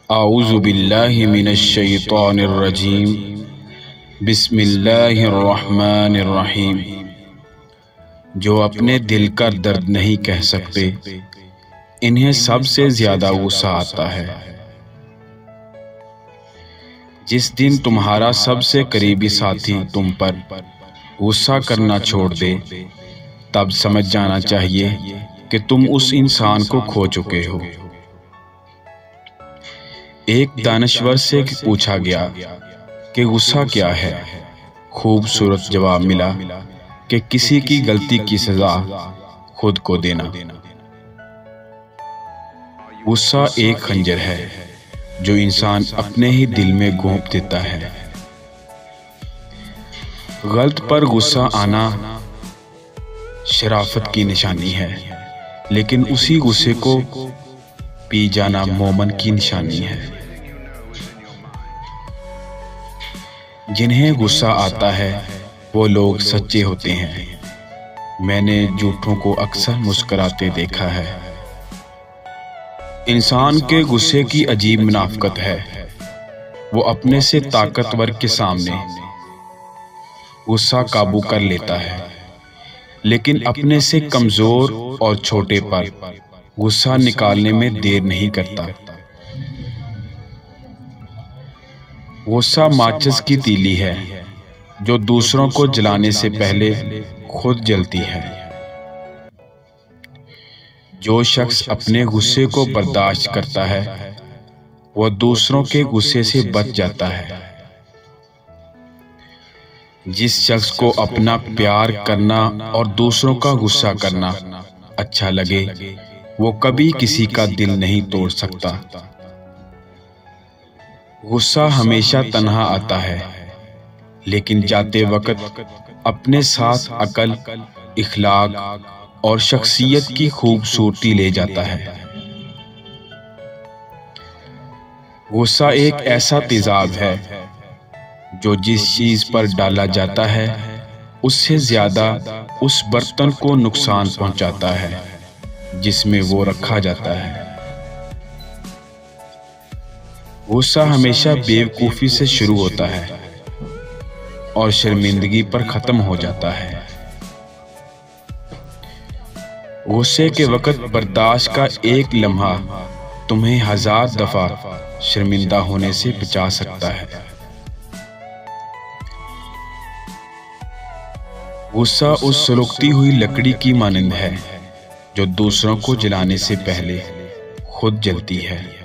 आऊज़ु बिल्लाहि मिनश शैतानिर रजीम। बिस्मिल्लाहिर रहमानिर रहीम। जो अपने दिल का दर्द नहीं कह सकते, इन्हें सबसे ज्यादा गुस्सा आता है। जिस दिन तुम्हारा सबसे करीबी साथी तुम पर गुस्सा करना छोड़ दे, तब समझ जाना चाहिए कि तुम उस इंसान को खो चुके हो। एक दानश्वर से पूछा गया कि गुस्सा क्या है। खूबसूरत जवाब मिला कि किसी की गलती की सजा खुद को देना। गुस्सा एक खंजर है जो इंसान अपने ही दिल में घोंप देता है। गलत पर गुस्सा आना शराफत की निशानी है, लेकिन उसी गुस्से को पी जाना मोमन की निशानी है। जिन्हें गुस्सा आता है वो लोग सच्चे होते हैं। मैंने झूठों को अक्सर मुस्कुराते देखा है। इंसान के गुस्से की अजीब मुनाफकत है। वो अपने से ताकतवर के सामने गुस्सा काबू कर लेता है, लेकिन अपने से कमजोर और छोटे पर गुस्सा निकालने में देर नहीं करता। गुस्सा माचिस की तीली है जो दूसरों को जलाने से पहले खुद जलती है। जो शख्स अपने गुस्से को बर्दाश्त करता है वह दूसरों के गुस्से से बच जाता है। जिस शख्स को अपना प्यार करना और दूसरों का गुस्सा करना अच्छा लगे, वो कभी किसी का दिल नहीं तोड़ सकता। गुस्सा हमेशा तन्हा आता है, लेकिन जाते वक्त अपने साथ अकल, इखलाक और शख्सियत की खूबसूरती ले जाता है। गुस्सा एक ऐसा तेजाब है जो जिस चीज पर डाला जाता है उससे ज्यादा उस बर्तन को नुकसान पहुंचाता है जिसमें वो रखा जाता है। गुस्सा हमेशा बेवकूफ़ी से शुरू होता है और शर्मिंदगी पर ख़त्म हो जाता है। गुस्से के वक़्त बर्दाश्त का एक लम्हा तुम्हें 1000 दफ़ा शर्मिंदा होने से बचा सकता है। गुस्सा उस सुलगती हुई लकड़ी की मानंद है जो दूसरों को जलाने से पहले खुद जलती है।